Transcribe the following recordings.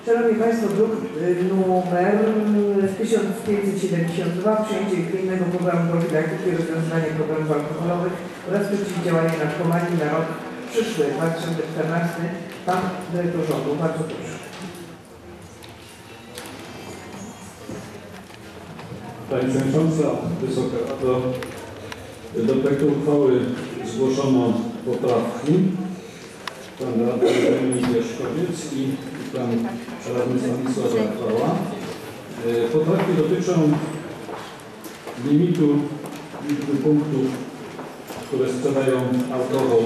Szanowni Państwo, druk numer 1572, przyjęcie gminnego programu profilaktyki i rozwiązywania problemów alkoholowych oraz przeciwdziałania narkomanii na rok przyszły, 2014. Pan Dyrektor Rządu, bardzo proszę. Pani Przewodnicząca, Wysoka Rado, do projektu uchwały zgłoszono poprawki. Pan radny Dominik Jaśkowiec i pan radny Stanisław Rachwała. Poprawki dotyczą limitu liczby punktów, które sprzedają alkohol.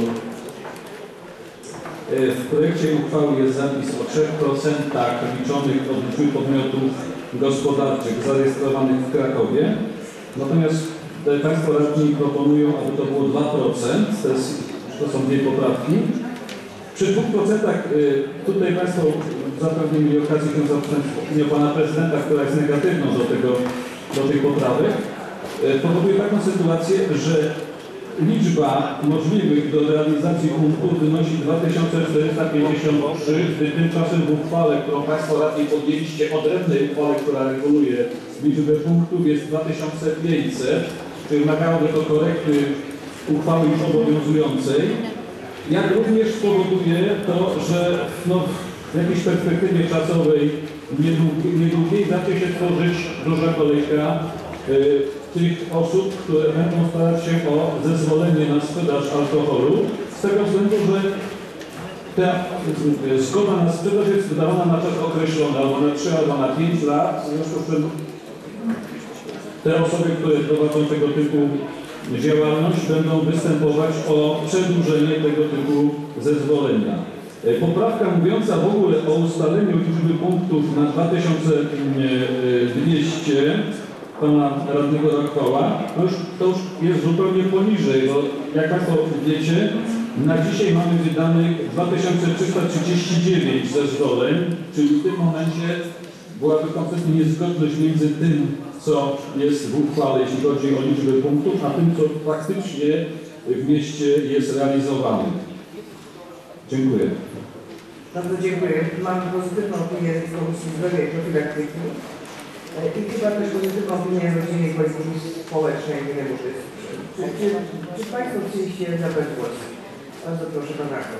W projekcie uchwały jest zapis o 3% liczonych od liczby podmiotów gospodarczych zarejestrowanych w Krakowie. Natomiast Państwo radni proponują, aby to było 2%. To są dwie poprawki. Przy 2% tutaj Państwo zapewne mieli okazję się zapoznać z opinią Pana Prezydenta, która jest negatywną do tych poprawek. Powoduje taką sytuację, że liczba możliwych do realizacji punktów wynosi 2453, gdy tymczasem w uchwale, którą Państwo radni podjęliście, odrębnej uchwale, która reguluje liczbę punktów, jest 2500, czyli wymagałoby to korekty uchwały już obowiązującej. Jak również powoduje to, że w jakiejś perspektywie czasowej niedługiej zacznie się tworzyć duża kolejka tych osób, które będą starać się o zezwolenie na sprzedaż alkoholu, z tego względu, że ta zgoda na sprzedaż jest wydawana na czas określony, albo na 3, albo na 5 lat. W związku z czym te osoby, które prowadzą tego typu działalność, będą występować o przedłużenie tego typu zezwolenia. Poprawka mówiąca w ogóle o ustaleniu liczby punktów na 2200 pana radnego Rachwała, to już jest zupełnie poniżej, bo jak Państwo wiecie, na dzisiaj mamy wydanych 2339 zezwoleń, czyli w tym momencie byłaby kompletnie niezgodność między tym, co jest w uchwale, jeśli chodzi o liczbę punktów, a tym, co faktycznie w mieście jest realizowane. Dziękuję. Bardzo dziękuję. Mam pozytywną opinię z Komisji Zdrowia i Profilaktyki i chyba też pozytywną opinię Rodziny i Polityki Społecznej Gminy Łużyc. Czy Państwo chcieliście zabrać głos? Bardzo proszę, Pan Radny.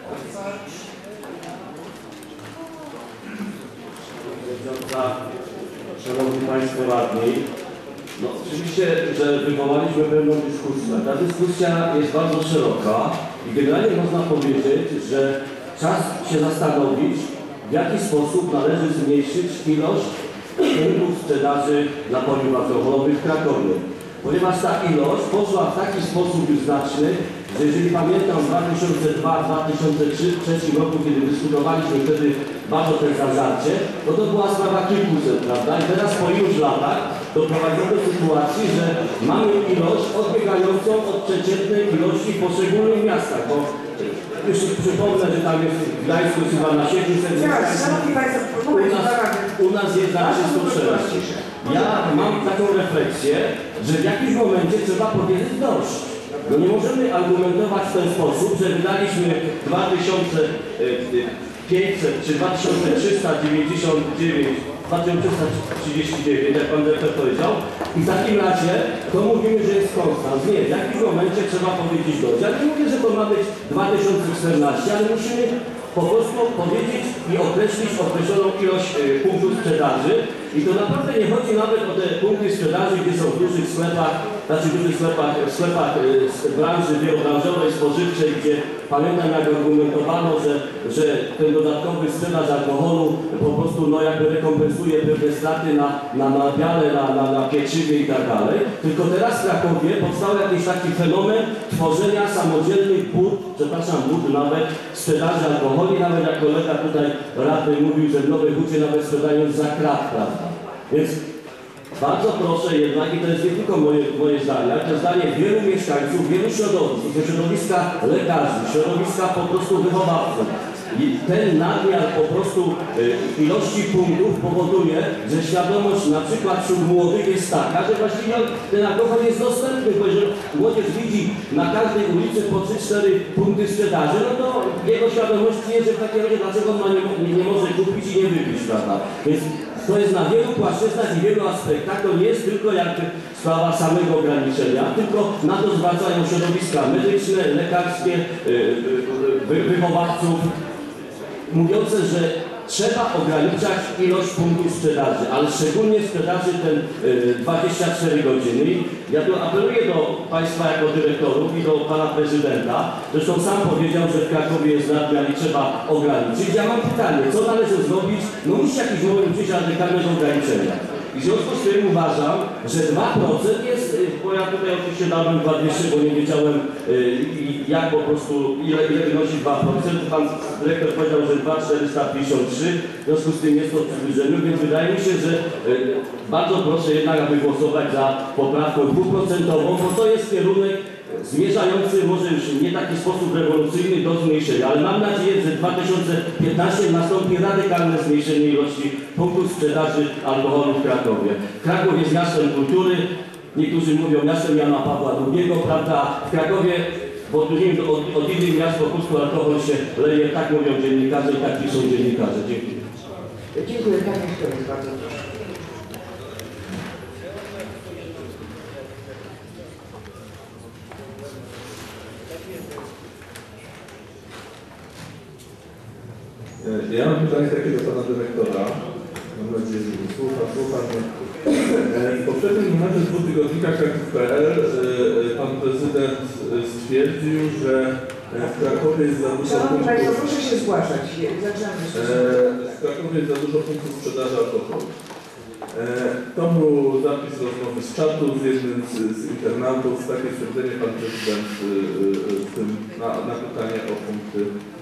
Szanowni Państwo Radni, no oczywiście, że wywołaliśmy pewną dyskusję. Ta dyskusja jest bardzo szeroka i generalnie można powiedzieć, że czas się zastanowić, w jaki sposób należy zmniejszyć ilość punktów sprzedaży napojów alkoholowych w Krakowie. Ponieważ ta ilość poszła w taki sposób już znaczny, że jeżeli pamiętam w 2002-2003 roku, kiedy dyskutowaliśmy wtedy bardzo te zażarcie, no to była sprawa kilkuset, prawda? I teraz po iluś latach doprowadzono do sytuacji, że mamy ilość odbiegającą od przeciętnej ilości w poszczególnych miastach, bo już przypomnę, że tam jest w Gdańsku chyba na 700 u nas jest na 306. Ja mam taką refleksję, że w jakimś momencie trzeba powiedzieć dość. No nie możemy argumentować w ten sposób, że wydaliśmy 2500 czy 2399, 2339, jak Pan Dyrektor powiedział, i w takim razie to mówimy, że jest konstans. Nie, w jakimś momencie trzeba powiedzieć dość. Ja nie mówię, że to ma być 2014, ale musimy po prostu powiedzieć i określić określoną ilość punktów sprzedaży. I to naprawdę nie chodzi nawet o te punkty sprzedaży, gdzie są w dużych sklepach, znaczy w dużych sklepach z branży wielobranżowej, spożywczej, gdzie pamiętam, jak argumentowano, że ten dodatkowy sprzedaż alkoholu po prostu no jakby rekompensuje pewne straty na nabiale, na pieczywie i tak dalej. Tylko teraz w Krakowie powstał jakiś taki fenomen tworzenia samodzielnych bud, przepraszam, bud nawet sprzedaży alkoholi, nawet jak kolega tutaj radny mówił, że w Nowej Hucie nawet sprzedają za krat, prawda? Więc bardzo proszę jednak, i to jest nie tylko moje zdanie, ale to zdanie wielu mieszkańców, wielu środowisk, to środowiska lekarzy, środowiska po prostu wychowawców. I ten nadmiar po prostu ilości punktów powoduje, że świadomość na przykład wśród młodych jest taka, że właściwie ten alkohol jest dostępny, bo jeżeli młodzież widzi na każdej ulicy po 3-4 punkty sprzedaży, no to jego świadomość jest, że w takim razie dlaczego on nie może kupić i nie wypić, prawda? Więc to jest na wielu płaszczyznach i wielu aspektach, to nie jest tylko jakby sprawa samego ograniczenia, tylko na to zwracają środowiska medyczne, lekarskie, wychowawców, mówiące, że trzeba ograniczać ilość punktów sprzedaży, ale szczególnie sprzedaży ten 24 godziny. Ja tu apeluję do Państwa jako dyrektorów i do Pana Prezydenta, zresztą sam powiedział, że w Krakowie jest nadmiar i trzeba ograniczyć. Ja mam pytanie, co należy zrobić? No musi jakiś moment przyjść radykalnego ograniczenia. I w związku z tym uważam, że 2% jest, bo ja tutaj oczywiście dałem 200, bo nie wiedziałem jak po prostu, ile wynosi 2%. Pan dyrektor powiedział, że 2,453, w związku z tym jest to w przybliżeniu, więc wydaje mi się, że bardzo proszę jednak, aby głosować za poprawką 2%, bo to jest kierunek zmierzający może już nie w taki sposób rewolucyjny do zmniejszenia, ale mam nadzieję, że w 2015 nastąpi radykalne zmniejszenie ilości punktów sprzedaży alkoholu w Krakowie. Kraków jest miastem kultury, niektórzy mówią miastem Jana Pawła II, prawda? W Krakowie w odróżnieniu od innych miast po prostu alkohol się leje, tak mówią dziennikarze i tak piszą dziennikarze. Dziękuję. Dziękuję Panie Szkoły, bardzo proszę. Ja mam pytanie takie do Pana Dyrektora. Mam nadzieję, że słucha mnie. W poprzednim numerze z dwutygodnika Kraków.pl Pan Prezydent stwierdził, że w Krakowie jest za dużo Szanowni Państwo, punktów... proszę się zgłaszać. Zaczynamy W Krakowie jest za dużo punktów sprzedaży alkoholu. To był zapis rozmowy z czatu z jednym z internautów. Takie stwierdzenie Pan Prezydent na pytanie o punkty.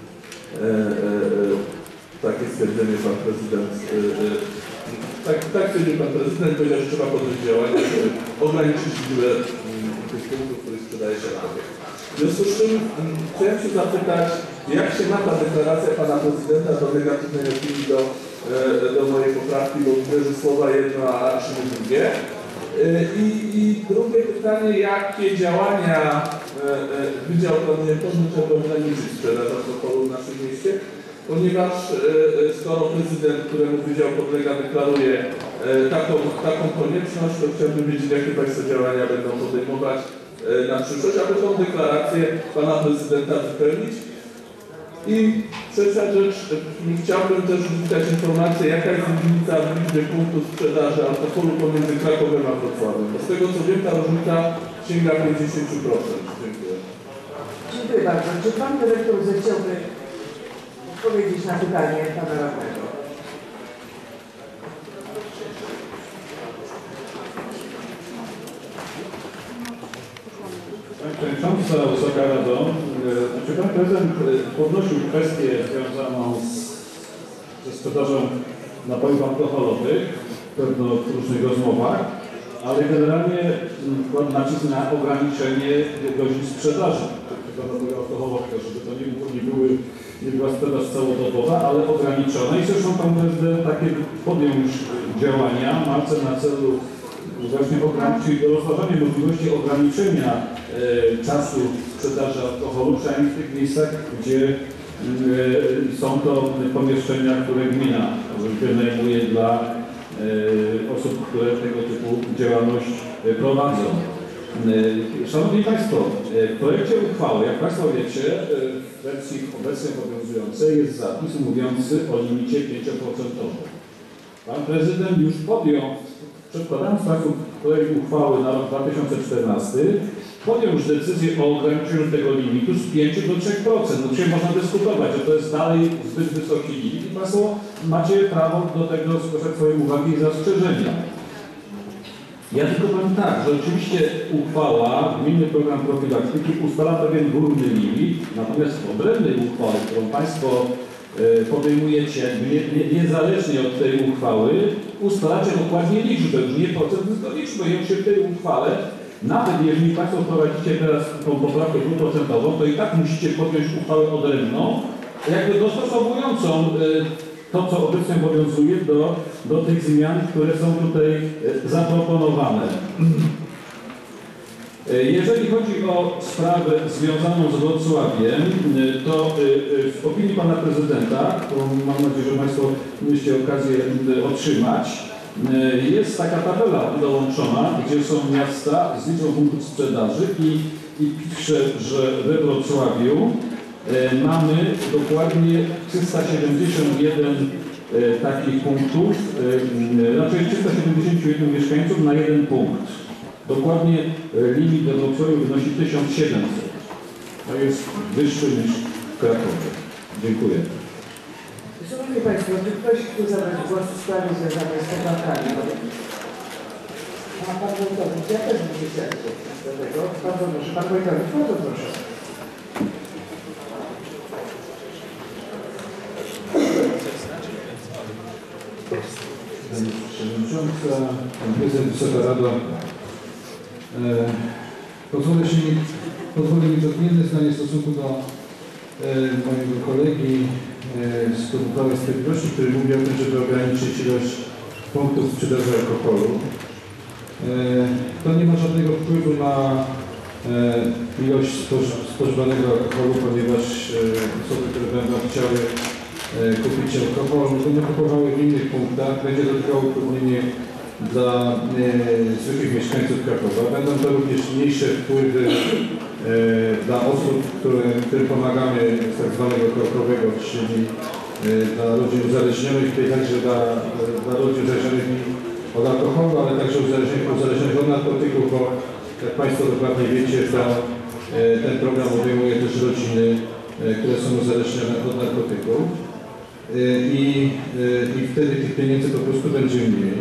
Takie stwierdzenie Pan Prezydent, tak stwierdził Pan Prezydent, powiedział, że trzeba podjąć działania, żeby ograniczyć liczbę tych punktów, których sprzedaje się alkohol. W związku z czym chciałem się zapytać, jak się ma ta deklaracja Pana Prezydenta do negatywnej opinii do mojej poprawki, bo widzę, że słowa jedno, a czyny drugie. I drugie pytanie, jakie działania Wydział planuje podjąć, żeby ograniczyć sprzedaż alkoholu w naszym mieście, ponieważ skoro prezydent, któremu Wydział podlega, deklaruje taką konieczność, to chciałbym wiedzieć, jakie Państwo działania będą podejmować na przyszłość, aby tą deklarację Pana Prezydenta wypełnić. I trzecia rzecz, chciałbym też uzyskać informację, jaka jest różnica w liczbie punktów sprzedaży alkoholu pomiędzy Krakowem a Wrocławiem. Bo z tego co wiem, ta różnica sięga 50%. Dziękuję. Dziękuję bardzo. Czy Pan Dyrektor zechciałby odpowiedzieć na pytanie Pana Radnego? Panie Przewodniczący, Wysoka Rado, Pan Prezydent podnosił kwestię związaną ze sprzedażą napojów alkoholowych w różnych rozmowach, ale generalnie kładł nacisk na ograniczenie godzin sprzedaży napojów alkoholowych, żeby to nie była sprzedaż całodobowa, ale ograniczona. I zresztą Pan Prezydent takie podjął już działania, ma na celu właśnie ograniczyć, rozważanie możliwości ograniczenia czasu sprzedaży alkoholu, przynajmniej w tych miejscach, gdzie są to pomieszczenia, które gmina wynajmuje dla osób, które tego typu działalność prowadzą. Szanowni Państwo, w projekcie uchwały, jak Państwo wiecie, w wersji obecnie obowiązującej jest zapis mówiący o limicie 5%. Pan Prezydent już podjął, przedkładając Państwu projekt uchwały na rok 2014, podjął już decyzję o ograniczeniu tego limitu z 5 do 3%. No dzisiaj można dyskutować, że to jest dalej zbyt wysoki limit i Państwo macie prawo do tego zgłaszać swoje uwagi i zastrzeżenia. Ja tylko powiem tak, że oczywiście uchwała, gminny program profilaktyki ustala pewien górny limit, natomiast w odrębnej uchwale, którą Państwo podejmujecie niezależnie od tej uchwały, ustalacie dokładnie liczbę, już nie procent, tylko liczbę. I się w tej uchwale, nawet jeżeli Państwo wprowadzicie teraz tą poprawkę 2%, to i tak musicie podjąć uchwałę odrębną, jakby dostosowującą to, co obecnie obowiązuje do tych zmian, które są tutaj zaproponowane. Jeżeli chodzi o sprawę związaną z Wrocławiem, to w opinii pana prezydenta, którą mam nadzieję, że państwo mieliście okazję otrzymać, jest taka tabela dołączona, gdzie są miasta z liczbą punktów sprzedaży i pisze, że we Wrocławiu mamy dokładnie 371 takich punktów, raczej 371 mieszkańców na jeden punkt. Dokładnie limit we Wrocławiu wynosi 1700. To jest wyższy niż w Krakowie. Dziękuję. Szanowni Państwo, czy ktoś chce zabrać głos w sprawie związanej z poprawkami? Pan Wojtowicz, ja też bym się chciał do tego. Bardzo proszę, Pan Wojtowicz, bardzo proszę. Pani Przewodnicząca, Pan Prezydent, Wysoka Rado. Pozwolę mi odmienne zdanie w stosunku do mojego kolegi z klubu Prawa i Sprawiedliwości, który mówi o tym, żeby ograniczyć ilość punktów sprzedaży alkoholu. To nie ma żadnego wpływu na ilość spożywanego alkoholu, ponieważ osoby, które będą chciały kupić alkohol, będą kupowały w innych punktach. Będzie dotykało utrudnienie dla zwykłych mieszkańców Krakowa. Będą to również mniejsze wpływy dla osób, którym pomagamy z tak zwanego krokowego, czyli dla ludzi uzależnionych, tutaj także dla ludzi uzależnionych od alkoholu, ale także uzależnionych od narkotyków, bo jak Państwo dokładnie wiecie, ten program obejmuje też rodziny, które są uzależnione od narkotyków i wtedy tych pieniędzy po prostu będzie mniej.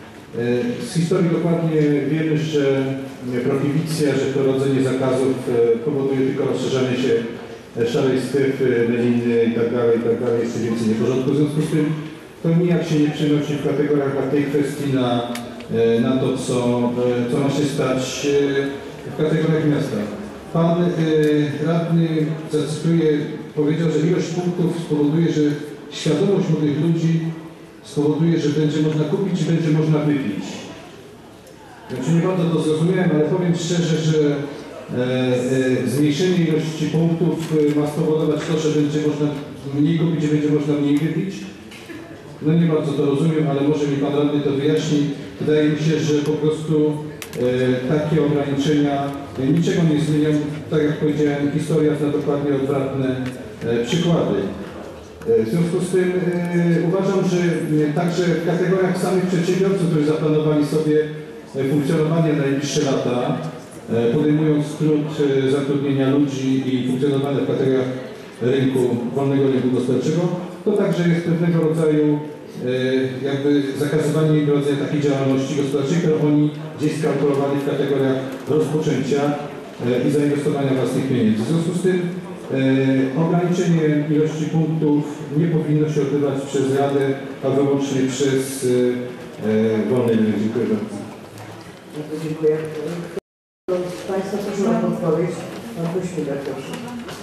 Z historii dokładnie wiemy, że prohibicja, że wprowadzenie zakazów powoduje tylko rozszerzanie się szarej strefy, meliny itd., jeszcze więcej nieporządku. W związku z tym to nijak się nie przenosi w kategoriach na tej kwestii na to, co ma się stać w kategoriach miasta. Pan radny, zacytuję, powiedział, że ilość punktów spowoduje, że świadomość młodych ludzi spowoduje, że będzie można kupić i będzie można wypić. Znaczy nie bardzo to zrozumiałem, ale powiem szczerze, że zmniejszenie ilości punktów ma spowodować to, że będzie można mniej kupić i będzie można mniej wypić. No nie bardzo to rozumiem, ale może mi Pan radny to wyjaśni. Wydaje mi się, że po prostu takie ograniczenia niczego nie zmienią. Tak jak powiedziałem, historia zna dokładnie odwrotne przykłady. W związku z tym uważam, że także w kategoriach samych przedsiębiorców, którzy zaplanowali sobie funkcjonowanie na najbliższe lata, podejmując trud zatrudnienia ludzi i funkcjonowania w kategoriach wolnego rynku gospodarczego, to także jest pewnego rodzaju jakby zakazywanie im rodzaju takiej działalności gospodarczej, które oni gdzieś skalkulowali w kategoriach rozpoczęcia i zainwestowania własnych pieniędzy. W związku z tym ograniczenie ilości punktów nie powinno się odbywać przez Radę, a wyłącznie przez wolny rynek. Dziękuję bardzo. Bardzo dziękuję. Państwo proszę o odpowiedź. Pan Kośmider, proszę.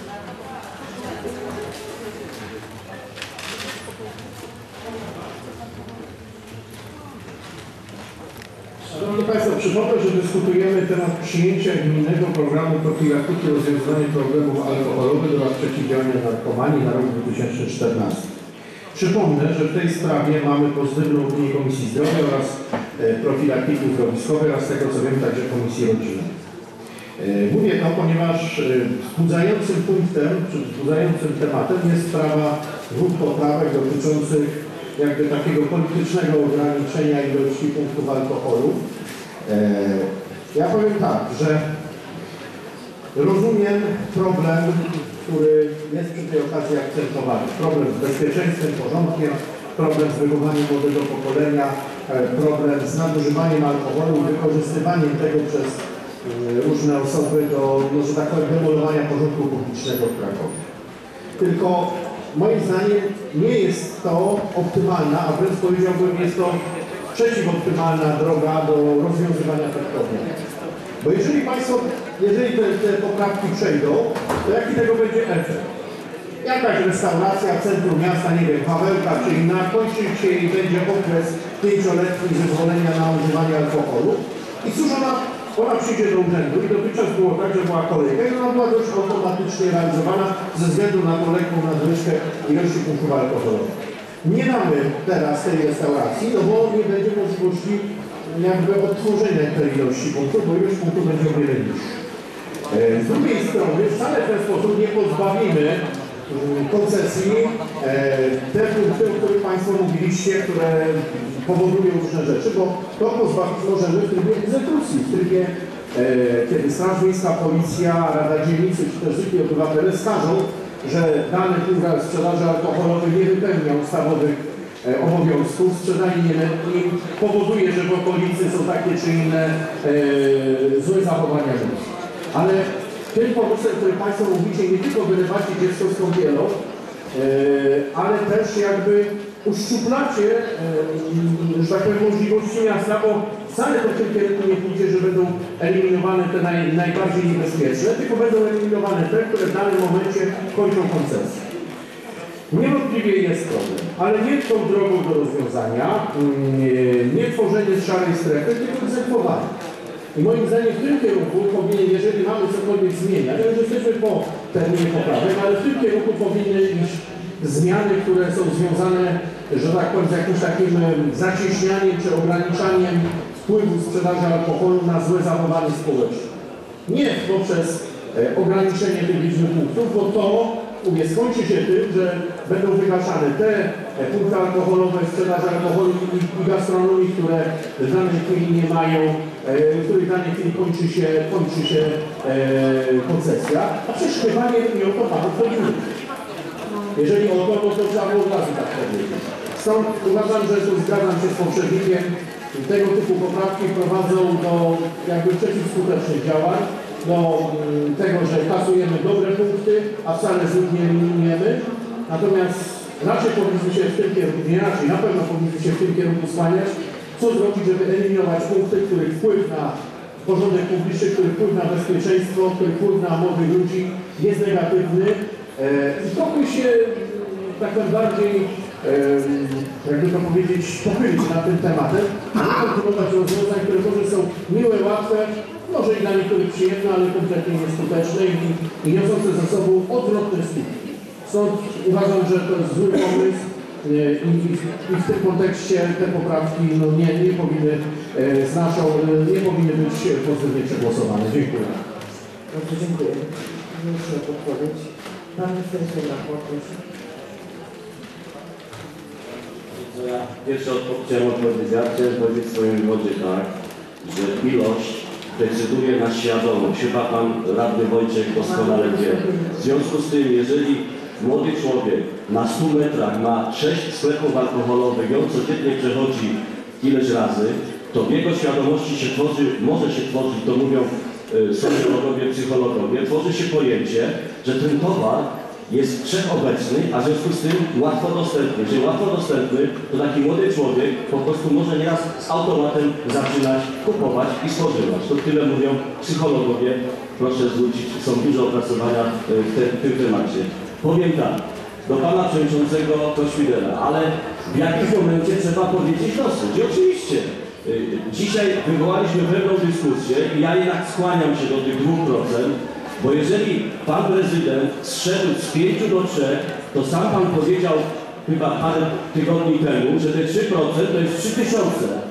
Szanowni Państwo, przypomnę, że dyskutujemy temat przyjęcia gminnego programu profilaktyki i rozwiązywania problemów alkoholowych oraz przeciwdziałania narkomanii na rok 2014. Przypomnę, że w tej sprawie mamy pozytywną opinię Komisji Zdrowia oraz profilaktyki uzdrowiskowej oraz tego co wiem także Komisji Rodziny. Mówię to, ponieważ wzbudzającym punktem, czy wzbudzającym tematem jest sprawa dwóch poprawek dotyczących jakby takiego politycznego ograniczenia ilości punktów alkoholu. Ja powiem tak, że rozumiem problem, który jest przy tej okazji akcentowany. Problem z bezpieczeństwem, porządkiem, problem z wychowaniem młodego pokolenia, problem z nadużywaniem alkoholu i wykorzystywaniem tego przez różne osoby do, no, że tak powiem, demolowania porządku publicznego w Krakowie. Tylko moim zdaniem nie jest to optymalna, a wręcz powiedziałbym, jest to przeciwoptymalna droga do rozwiązywania tych problemów. Bo jeżeli Państwo, jeżeli te poprawki przejdą, to jaki tego będzie efekt? jakaś restauracja w centrum miasta, nie wiem, Pawełka czy inna, kończy się i będzie okres 5-letni zezwolenia na używanie alkoholu. I cóż, ona przyjdzie do urzędu i dotychczas było tak, że była kolejka i ona była dość automatycznie realizowana ze względu na tą lekką nadwyżkę ilości punktów alkoholowych. Nie damy teraz tej restauracji, no bo nie będzie możliwości jakby odtworzenia tej ilości punktów, bo ilość punktów będzie o wiele niższa. Z drugiej strony wcale w ten sposób nie pozbawimy koncesji te punkty, o których Państwo mówiliście, które powodują różne rzeczy, bo to pozbawić możemy w trybie egzekucji, w trybie kiedy Straż Miejska, Policja, Rada Dzielnicy czy też zwykli obywatele skażą, że dany punkt sprzedaży alkoholowej nie wypełnia ustawowych obowiązków, sprzedanie nieletnim powoduje, że w okolicy są takie czy inne złe zachowania ludzi. Ale tym pomysłem, który Państwo mówicie, nie tylko wylewacie dziecko z kąpielą, ale też jakby uszczuplacie, że tak powiem, możliwości miasta, bo wcale to w tym kierunku nie pójdzie, że będą eliminowane te najbardziej niebezpieczne, tylko będą eliminowane te, które w danym momencie kończą koncesję. Niewątpliwie jest problem, ale nie tą drogą do rozwiązania, nie tworzenie szarej strefy, tylko egzekwowanie. I moim zdaniem w tym kierunku powinien, jeżeli mamy cokolwiek zmieniać, ja już jesteśmy po terminie poprawek, ale w tym kierunku powinny iść zmiany, które są związane, że tak powiem, z jakimś takim zacieśnianiem czy ograniczaniem wpływu sprzedaży alkoholu na złe zachowanie społeczne. Nie poprzez ograniczenie tej liczby punktów, bo to skończy się tym, że będą wygaszane te punkty alkoholowe, sprzedaż alkoholu i gastronomii, które w danej chwili nie mają, w której w danej chwili kończy się koncesja, a przecież chyba nie o to Panu chodziło. Jeżeli o to, to trzeba było od razu tak powiedzieć. Stąd uważam, że tu zgadzam się z poprzednikiem, tego typu poprawki prowadzą do jakby przeciwskutecznych działań, do tego, że kasujemy dobre punkty, a wcale złych nie eliminujemy. Natomiast raczej powinniśmy się w tym kierunku, nie raczej, na pewno powinniśmy się w tym kierunku skłaniać, co zrobić, żeby eliminować punkty, których wpływ na porządek publiczny, których wpływ na bezpieczeństwo, których wpływ na młodych ludzi jest negatywny. I pokój się tak bardziej, jakby to powiedzieć, pochylić nad tym tematem, a nie kontynuować rozwiązań, które może są miłe, łatwe, może i dla niektórych przyjemne, ale kompletnie nieskuteczne i niosące ze sobą odwrotne skutki. Stąd uważam, że to jest zły pomysł i w tym kontekście te poprawki no, nie powinny być pozytywnie przegłosowane. Dziękuję. Bardzo dziękuję. Proszę o podpowiedź. Pan minister Słowacki, proszę. Ja pierwsze chciałem odpowiedzieć. Ja chciałem powiedzieć w swoim wodzie tak, że ilość decyduje na świadomość. Chyba Pan Radny Wojciech doskonale wie. W związku z tym, jeżeli młody człowiek na 100 metrach ma 6 sklepów alkoholowych i on codziennie przechodzi ileś razy, to w jego świadomości się tworzy, może się tworzyć, to mówią socjologowie, psychologowie, tworzy się pojęcie, że ten towar jest wszechobecny, a w związku z tym łatwo dostępny. Jeżeli łatwo dostępny, to taki młody człowiek po prostu może nieraz z automatem zaczynać kupować i spożywać. To tyle mówią psychologowie. Proszę zwrócić, są duże opracowania w tym temacie. Powiem tak, do Pana Przewodniczącego Koświdera, ale w jakimś momencie trzeba powiedzieć dosyć. I oczywiście, dzisiaj wywołaliśmy pewną dyskusję i ja jednak skłaniam się do tych 2%, bo jeżeli Pan Prezydent zszedł z 5 do 3, to sam Pan powiedział chyba parę tygodni temu, że te 3% to jest 3000.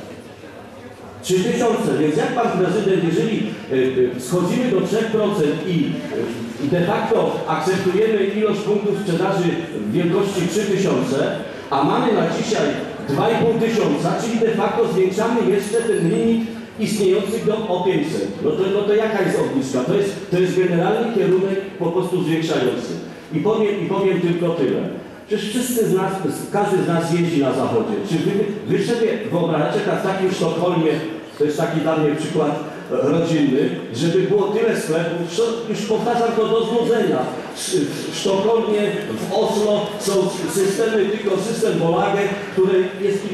3000, więc jak Pan Prezydent, jeżeli schodzimy do 3% i de facto akceptujemy ilość punktów sprzedaży w wielkości 3000, a mamy na dzisiaj 2500, czyli de facto zwiększamy jeszcze ten limit istniejących o 500. No to jaka jest obniżka? To jest generalny kierunek po prostu zwiększający. I powiem tylko tyle. Przecież wszyscy z nas, każdy z nas jeździ na zachodzie. Czy wy sobie wyobrażacie, jak w takim Sztokholmie, to jest taki dla mnie przykład rodzinny, żeby było tyle sklepów, już powtarzam to do znudzenia. W Sztokholmie, w Oslo są systemy, tylko system Bolage, który jest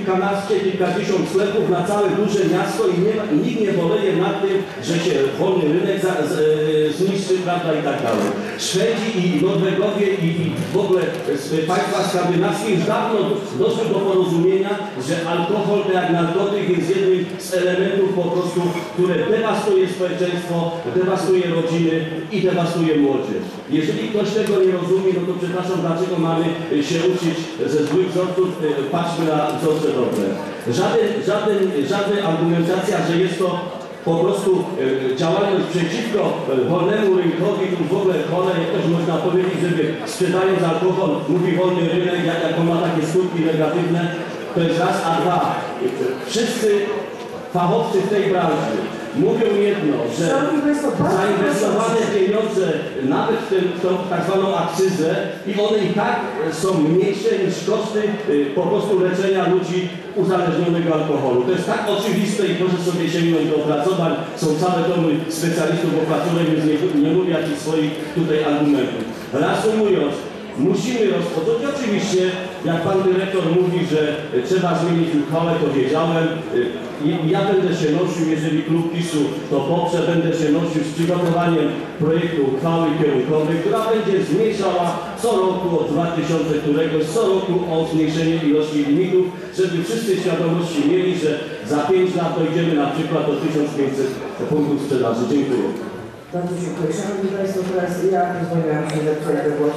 kilkanaście, kilkadziesiąt sklepów na całe duże miasto i nikt nie boleje nad tym, że się wolny rynek zniszczy, prawda, i tak dalej. Szwedzi i Norwegowie i w ogóle państwa skandynawskie już dawno doszły do porozumienia, że alkohol, tak jak narkotyk, jest jednym z elementów po prostu, które dewastuje społeczeństwo, dewastuje rodziny i dewastuje młodzież. Jeżeli ktoś tego nie rozumie, no to przepraszam, dlaczego mamy się uczyć ze złych wzorców, patrzmy na wzorce dobre. Żadna argumentacja, że jest to po prostu działalność przeciwko wolnemu rynkowi, tu w ogóle chore, jak ktoś można powiedzieć, żeby sprzedając alkohol, mówi wolny rynek, jak on ma takie skutki negatywne, to jest raz, a dwa. Wszyscy fachowcy w tej branży mówią jedno, że zainwestowane pieniądze nawet w tą tak zwaną akcyzę i one i tak są mniejsze niż koszty po prostu leczenia ludzi uzależnionych od alkoholu. To jest tak oczywiste i proszę sobie sięgnąć do opracowań. Są całe domy specjalistów opłaconych, więc nie mówię jakichś swoich tutaj argumentów. Reasumując, musimy rozpocząć. Oczywiście, jak pan dyrektor mówi, że trzeba zmienić uchwałę, to wiedziałem. Ja będę się nosił, jeżeli klub PiS-u to poprze, będę się nosił z przygotowaniem projektu uchwały kierunkowej, która będzie zmniejszała co roku od 2000 któregoś, co roku o zmniejszenie ilości limitów, żeby wszyscy świadomości mieli, że za 5 lat dojdziemy na przykład do 1500 punktów sprzedaży. Dziękuję. Bardzo dziękuję. Szanowni Państwo, teraz ja pozwoliłam się zapisać do głosu.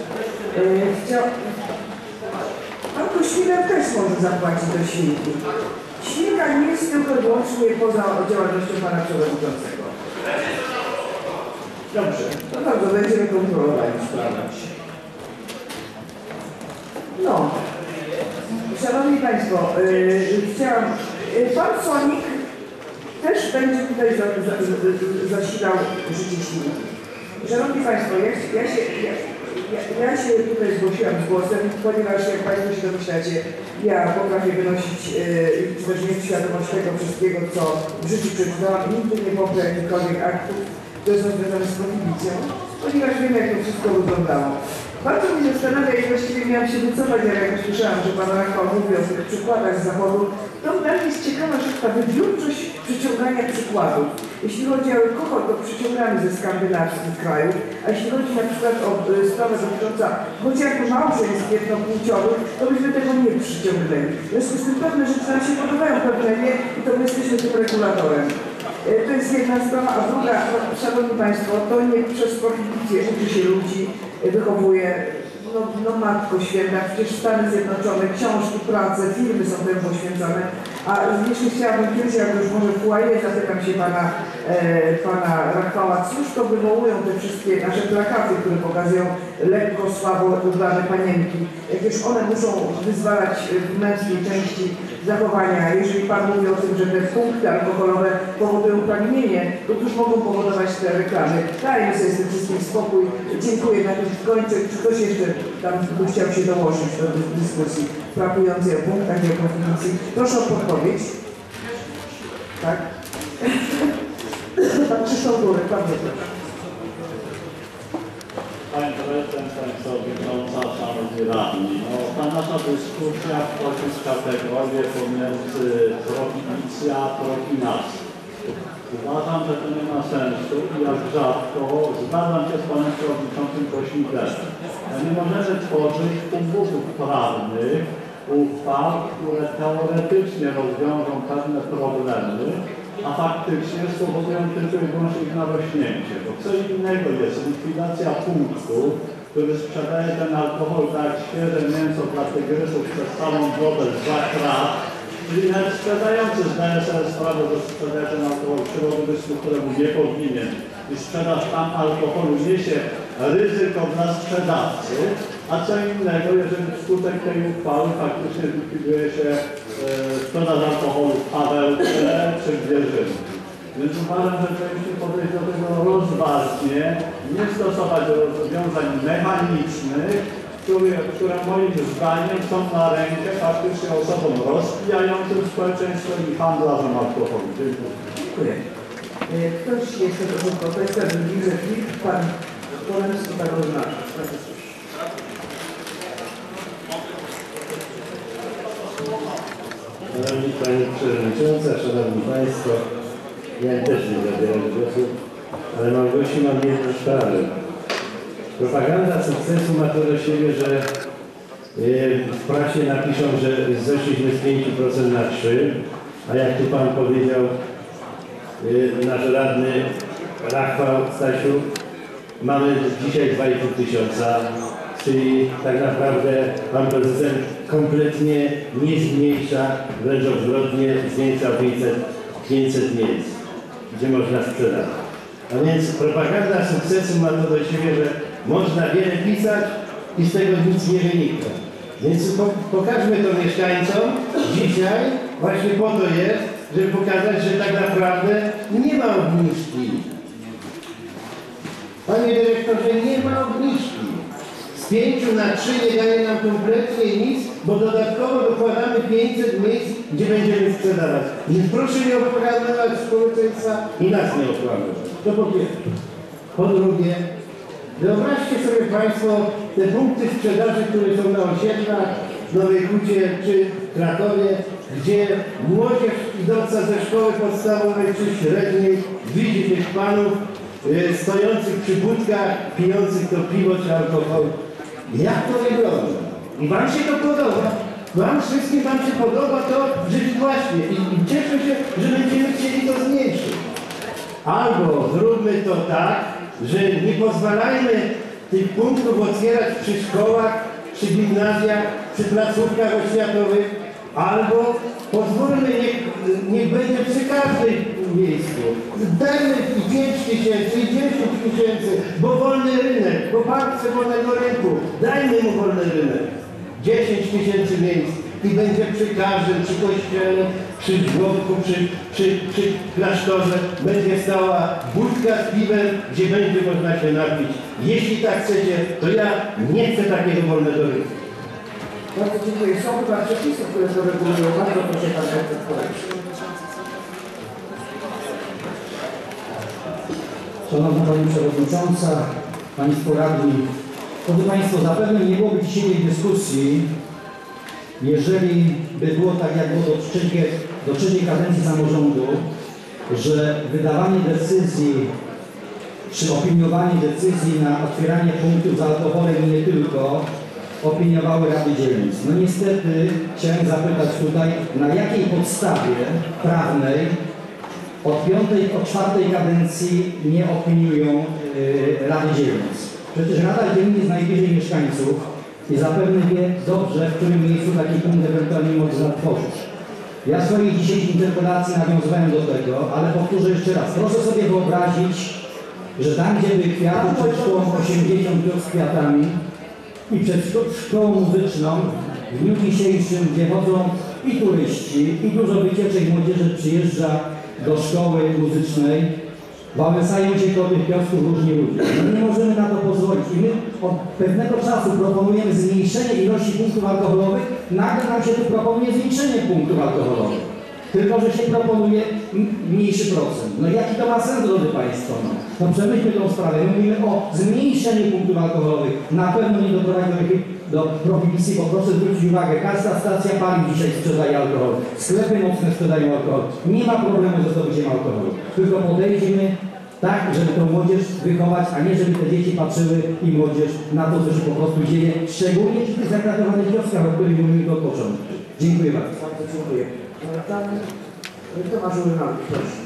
Pan Kośmiller też może zapłacić do świnki. Świnka nie jest tylko i wyłącznie poza działalnością Pana Przewodniczącego. Dobrze, to bardzo będziemy kontrolowali sprawę. No, Szanowni Państwo, chciałam, Pan Sonik też będzie tutaj zasilał życie świnki. Szanowni Państwo, ja się tutaj zgłosiłam z głosem, ponieważ jak Państwo się domyślacie, ja potrafię wynosić i też mieć świadomość tego wszystkiego, co w życiu przeczytałam. Nigdy nie poprę jakichkolwiek aktów, które są związane z prohibicja, ponieważ wiem, jak to wszystko wyglądało. Bardzo mnie zastanawia i właściwie miałam się wycofać, jak jakoś słyszałam, że Pan Rafał mówi o tych przykładach z zachodu. To dla mnie jest ciekawa rzecz, ta wybiórczość przyciągania przykładów. Jeśli chodzi o alkohol, to przyciągamy ze skandynawskich krajów, a jeśli chodzi na przykład o sprawę dotyczącą chociażby małżeństw jednopłciowych, to byśmy tego nie przyciągnęli. W związku z tym pewne rzeczy nam się podobają, pewne nie i to my jesteśmy tym regulatorem. To jest jedna sprawa, a druga, Szanowni Państwo, to nie przez prohibicję uczy się ludzi, wychowuje, no Matko Święta, przecież Stany Zjednoczone, książki, prace, filmy są temu poświęcone. A jeszcze chciałabym kiedyś, jak już może w zapytam się pana Rafała, cóż to wywołują te wszystkie nasze plakaty, które pokazują lekko, słabo ubrane panienki. Jakież one muszą wyzwalać w męskiej części zachowania. Jeżeli Pan mówi o tym, że te punkty alkoholowe powodują pragnienie, to cóż mogą powodować te reklamy. Dajmy sobie z tym wszystkim spokój. Dziękuję na tym końcu. Czy ktoś jeszcze tam by chciał się dołożyć do dyskusji frapującej o punktach i o prohibicji? Proszę o podpowiedź. Tak? Pan Krzysztof Górek, bardzo proszę. Pani Prezydent, Państwo Przewodnicząca, Szanowni Radni. No, ta nasza dyskusja wchodzi w kategorię pomiędzy prohibicja a profilakcja. Uważam, że to nie ma sensu i jak rzadko zgadzam się z Panem Przewodniczącym Kośmillerem. Nie możemy tworzyć umowów prawnych, uchwał, które teoretycznie rozwiążą pewne problemy, a faktycznie spowodują tylko i wyłącznie ich narośnięcie. Bo co innego jest likwidacja punktu, który sprzedaje ten alkohol tak jak świeże mięso dla tygrysów przez całą drogę za krat. Czyli nawet sprzedający zdaje sobie sprawę, że sprzedaje ten alkohol w środowisku, któremu nie powinien. I sprzedaż tam alkoholu niesie ryzyko dla sprzedawcy, a co innego, jeżeli wskutek tej uchwały faktycznie likwiduje się sprzedaż alkoholu w Pawełce czy w Wierzynku. Więc uważam, że powinniśmy podejść do tego rozważnie, nie stosować rozwiązań mechanicznych, które moim zdaniem są na rękę faktycznie osobom rozpijającym społeczeństwo i handlarzom alkoholu. Dziękuję. Ktoś jeszcze do tego kwestia, że widzę klip, Pan Polemski tak oznacza. Szanowni Pani Przewodnicząca, Szanowni Państwo, ja też nie zabieram głosu, ale mam jedną sprawę. Propaganda sukcesu ma to do siebie, że w prasie napiszą, że zeszliśmy z 5% na 3%, a jak tu Pan powiedział, nasz radny Rafał Stasiu, mamy dzisiaj 2,5 tysiąca, czyli tak naprawdę Pan Prezydent kompletnie nie zmniejsza, wręcz odwrotnie zwiększa 500 miejsc, gdzie można sprzedać. A więc propaganda sukcesu ma to do siebie, że można wiele pisać i z tego nic nie wynika. Więc pokażmy to mieszkańcom dzisiaj, właśnie po to jest, żeby pokazać, że tak naprawdę nie ma obniżki. Panie dyrektorze, nie ma obniżki. Z 5 na 3 nie daje nam kompletnie nic, bo dodatkowo dokładamy 500 miejsc, gdzie będziemy sprzedawać. Więc proszę nie okłamywać społeczeństwa i nas nie okłamywać. To po pierwsze. Po drugie, wyobraźcie sobie Państwo te punkty sprzedaży, które są na osiedlach, Nowej Hucie czy Krakowie, gdzie młodzież idąca ze szkoły podstawowej czy średniej widzi tych panów stojących przy budkach, pijących to piwo czy alkohol. Jak to wygląda? I Wam się to podoba? Wam wszystkim się podoba to, że właśnie i cieszę się, że będziemy chcieli to zmniejszyć. Albo zróbmy to tak, że nie pozwalajmy tych punktów otwierać przy szkołach, przy gimnazjach, przy placówkach oświatowych, albo pozwólmy, niech będzie przy każdym miejscu. Dajmy i 5 tysięcy, i 10 tysięcy, bo wolny rynek, bo Pan chce wolnego rynku. Dajmy mu wolny rynek. 10 tysięcy miejsc i będzie przy każdym, przy kościele, przy żłobku, przy klasztorze będzie stała budka z piwem, gdzie będzie można się napić. Jeśli tak chcecie, to ja nie chcę takiego wolnego rynku. Bardzo dziękuję. Są chyba przepisy, które to regulują. Bardzo proszę Pana Przewodniczącego. Szanowna Pani Przewodnicząca, Państwo Radni, drodzy Państwo, zapewne nie byłoby dzisiejszej dyskusji, jeżeli by było tak, jak było do trzeciej kadencji samorządu, że wydawanie decyzji, czy opiniowanie decyzji na otwieranie punktów z alkoholem i nie tylko, opiniowały Rady Dzielnic. No niestety chciałem zapytać tutaj, na jakiej podstawie prawnej od czwartej kadencji nie opiniują Rady Dzielnic. Przecież Rada Dzielnic jest najbliżej mieszkańców i zapewne wie dobrze, w którym miejscu taki punkt ewentualnie można tworzyć. Ja w swojej dzisiejszej interpelacji nawiązywałem do tego, ale powtórzę jeszcze raz. Proszę sobie wyobrazić, że tam, gdzie by kwiaty przed szkołą 80 z kwiatami i przed szkołą muzyczną w dniu dzisiejszym, gdzie chodzą i turyści, i dużo wycieczek młodzieży przyjeżdża do szkoły muzycznej, wałęsają się koło tych kiosków różni ludzie. No nie możemy na to pozwolić i my od pewnego czasu proponujemy zmniejszenie ilości punktów alkoholowych, nagle nam się tu proponuje zwiększenie punktów alkoholowych. Tylko że się proponuje mniejszy procent. No jaki to ma sens, drodzy Państwo? No przemyślmy tą sprawę. My mówimy o zmniejszeniu punktów alkoholowych. Na pewno nie doprowadzi do prohibicji, bo proszę zwrócić uwagę, każda stacja paliw dzisiaj sprzedaje alkohol. Sklepy mocne sprzedają alkohol. Nie ma problemu ze zdobyciem alkoholu. Tylko podejdziemy tak, żeby tą młodzież wychować, a nie żeby te dzieci patrzyły i młodzież na to, co się po prostu dzieje, szczególnie przy tych zakratowanych wioskach, o których mówimy od początku. Dziękuję bardzo. Bardzo dziękuję. Pan Tomasz Urymanowicz, proszę.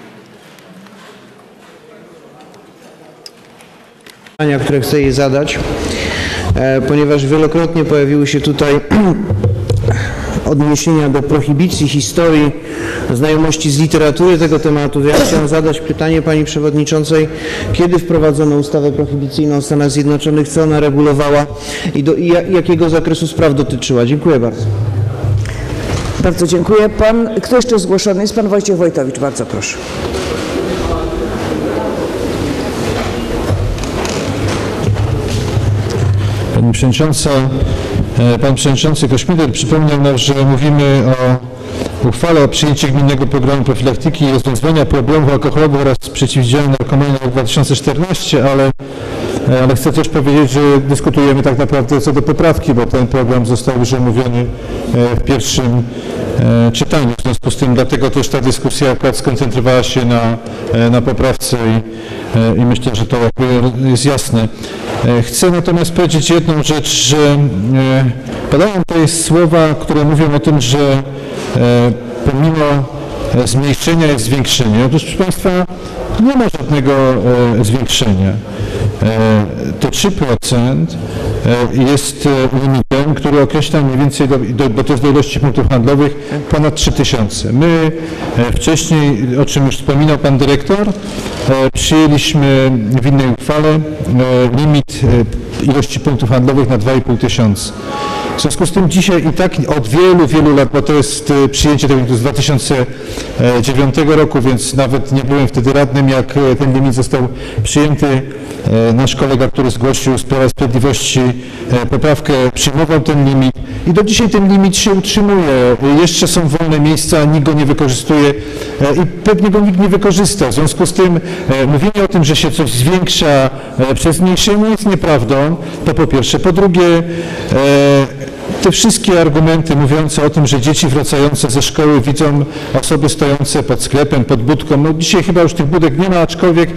Pytania, które chcę jej zadać, ponieważ wielokrotnie pojawiły się tutaj odniesienia do prohibicji, historii, znajomości z literatury tego tematu. Ja chciałem zadać pytanie Pani Przewodniczącej, kiedy wprowadzono ustawę prohibicyjną w Stanach Zjednoczonych, co ona regulowała i jakiego zakresu spraw dotyczyła. Dziękuję bardzo. Bardzo dziękuję. Kto jeszcze zgłoszony jest? Pan Wojciech Wojtowicz, bardzo proszę. Pani Przewodnicząca, Pan Przewodniczący Kośmider przypomniał nam, że mówimy o uchwale o przyjęciu gminnego programu profilaktyki i rozwiązywania problemów alkoholowych oraz przeciwdziałania narkomanii na rok 2014, ale ale chcę też powiedzieć, że dyskutujemy tak naprawdę co do poprawki, bo ten program został już omówiony w pierwszym czytaniu. W związku z tym dlatego też ta dyskusja akurat skoncentrowała się na poprawce i myślę, że to jakby jest jasne. Chcę natomiast powiedzieć jedną rzecz, że padają tutaj słowa, które mówią o tym, że pomimo zmniejszenia jest zwiększenie. Otóż, proszę Państwa, nie ma żadnego zwiększenia. To 3% jest limitem, który określa mniej więcej, bo to jest do ilości punktów handlowych, ponad 3000. My wcześniej, o czym już wspominał Pan Dyrektor, przyjęliśmy w innej uchwale limit ilości punktów handlowych na 2500. W związku z tym dzisiaj i tak od wielu, wielu lat, bo to jest przyjęcie tego z 2009 roku, więc nawet nie byłem wtedy radnym, jak ten limit został przyjęty. Nasz kolega, który zgłosił z Prawa i Sprawiedliwości poprawkę, przyjmował ten limit i do dzisiaj ten limit się utrzymuje. Jeszcze są wolne miejsca, nikt go nie wykorzystuje i pewnie go nikt nie wykorzysta. W związku z tym mówienie o tym, że się coś zwiększa przez zmniejszenie jest nieprawdą, to po pierwsze. Po drugie, te wszystkie argumenty mówiące o tym, że dzieci wracające ze szkoły widzą osoby stojące pod sklepem, pod budką, no dzisiaj chyba już tych budek nie ma, aczkolwiek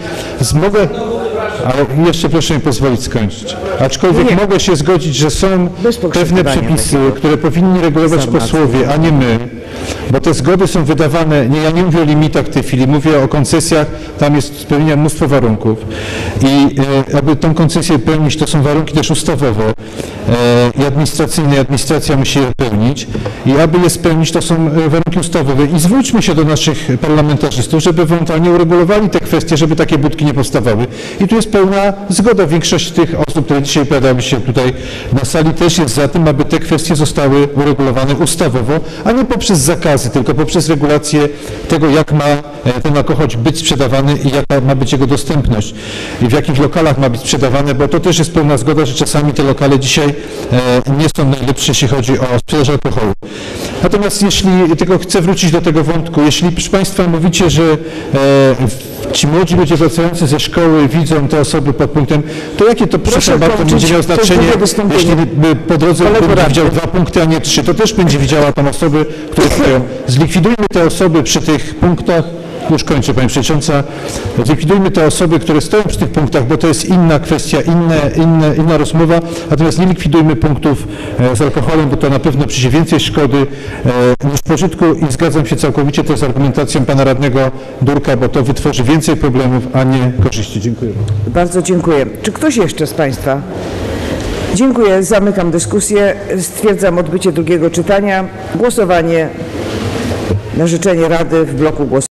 ale jeszcze proszę mi pozwolić skończyć. Aczkolwiek mogę się zgodzić, że są pewne przepisy, które powinni regulować posłowie, a nie my, bo te zgody są wydawane, ja nie mówię o limitach w tej chwili, mówię o koncesjach, tam jest spełnienia mnóstwo warunków i aby tą koncesję pełnić, to są warunki też ustawowe i administracyjne, administracja musi je pełnić i aby je spełnić, to są warunki ustawowe i zwróćmy się do naszych parlamentarzystów, żeby ewentualnie uregulowali te kwestie, żeby takie budki nie powstawały i tu jest pełna zgoda. Większość tych osób, które dzisiaj pojawiały się tutaj na sali, też jest za tym, aby te kwestie zostały uregulowane ustawowo, a nie poprzez zakazy, tylko poprzez regulację tego, jak ma ten alkohol być sprzedawany i jaka ma być jego dostępność i w jakich lokalach ma być sprzedawany, bo to też jest pełna zgoda, że czasami te lokale dzisiaj nie są najlepsze, jeśli chodzi o sprzedaż alkoholu. Natomiast tylko chcę wrócić do tego wątku, jeśli proszę Państwa mówicie, że ci młodzi ludzie wracający ze szkoły widzą te osoby pod punktem, to jakie to, przepraszam bardzo, będzie miało znaczenie, jeśli po drodze będzie widział 2 punkty, a nie 3, to też będzie widziała tam osoby, które stoją. Zlikwidujmy te osoby przy tych punktach, już kończę Pani Przewodnicząca, zlikwidujmy te osoby, które stoją przy tych punktach, bo to jest inna kwestia, inna rozmowa, natomiast nie likwidujmy punktów z alkoholem, bo to na pewno przyjdzie więcej szkody niż pożytku i zgadzam się całkowicie też z argumentacją Pana Radnego Durka, bo to wytworzy więcej problemów, a nie korzyści. Dziękuję. Bardzo dziękuję. Czy ktoś jeszcze z Państwa? Dziękuję. Zamykam dyskusję. Stwierdzam odbycie drugiego czytania. Głosowanie na życzenie Rady w bloku głosowania.